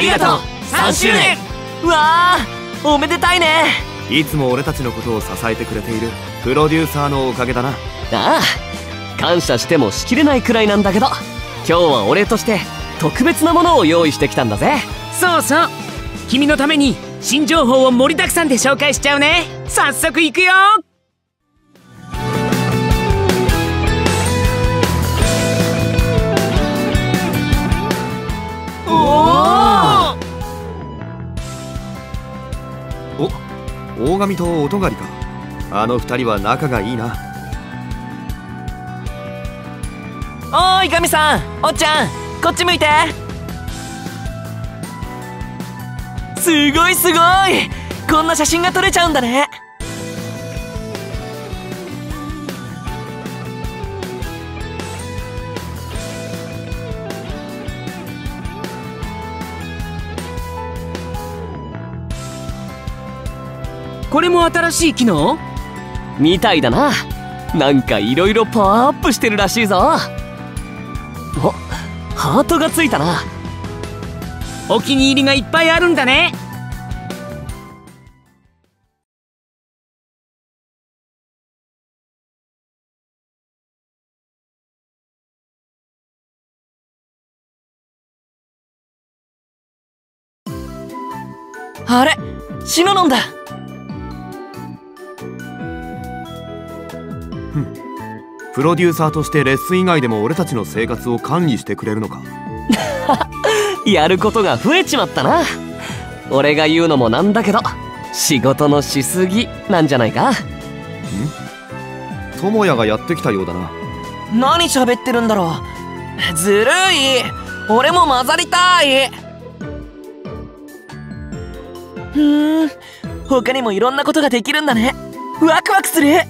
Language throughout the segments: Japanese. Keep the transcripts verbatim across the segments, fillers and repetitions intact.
がとうさんしゅうねん。 うわー、おめでたいね。 いつも俺たちのことを支えてくれているプロデューサーのおかげだな。 ああ、感謝してもしきれないくらいなんだけど、今日はお礼として特別なものを用意してきたんだぜ。 そうそう、君のために新情報を盛りだくさんで紹介しちゃうね。早速いくよ。おお、大神と音狩りか。あの二人は仲がいいな。 おーい、ガミさん、おっちゃん、こっち向いて。すごいすごい、こんな写真が撮れちゃうんだね。 これも新しい機能みたいだな。なんかいろいろパワーアップしてるらしいぞ。お、ハートがついたな。 お気に入りがいっぱいあるんだね。 あれ、シノノンだ。 プロデューサーとしてレッスン以外でも俺たちの生活を管理してくれるのか。 やることが増えちまったな。俺が言うのもなんだけど、仕事のしすぎなんじゃないか。ん？ 智也がやってきたようだな。 何喋ってるんだろう。ずるい、俺も混ざりたい。ふーん、他にもいろんなことができるんだね。ワクワクする。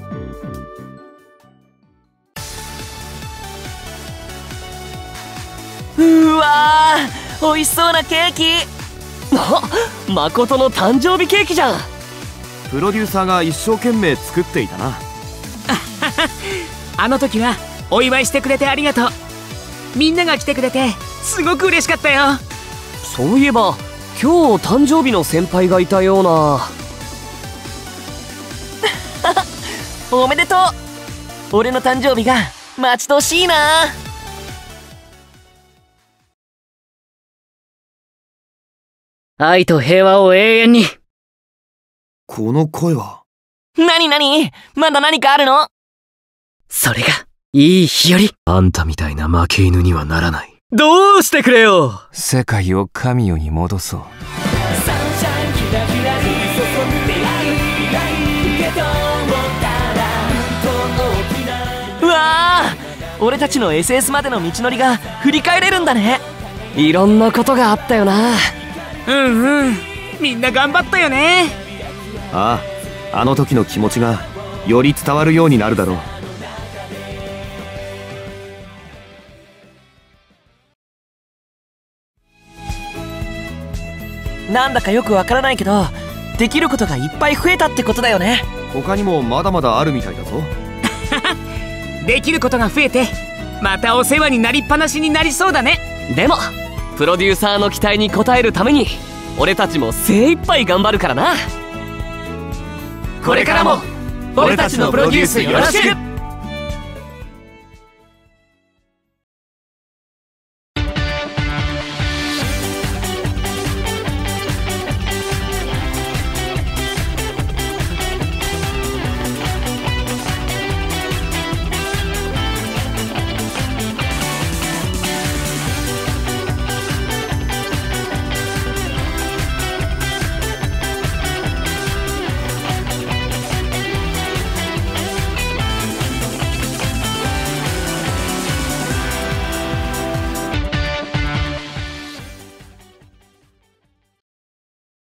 うわー、美味しそうなケーキ。あ、誠の誕生日ケーキじゃん。 プロデューサーが一生懸命作っていたな。 あの時はお祝いしてくれてありがとう。みんなが来てくれてすごく嬉しかったよ。 そういえば今日誕生日の先輩がいたような。おめでとう。俺の誕生日が待ち遠しいな。 愛と平和を永遠に。 この声は。 なになに、まだ何かあるの？ それがいい日和。 あんたみたいな負け犬にはならない。 どうしてくれよ。 世界を神代に戻そう。 うわー、俺たちの エスエス までの道のりが振り返れるんだね。いろんなことがあったよな。 うんうん、みんな頑張ったよね。 ああ、あの時の気持ちがより伝わるようになるだろう。なんだかよくわからないけど、できることがいっぱい増えたってことだよね。 他にもまだまだあるみたいだぞ。 できることが増えてまたお世話になりっぱなしになりそうだね。 でもプロデューサーの期待に応えるために俺たちも精一杯頑張るからな。 これからも俺たちのプロデュースよろしく。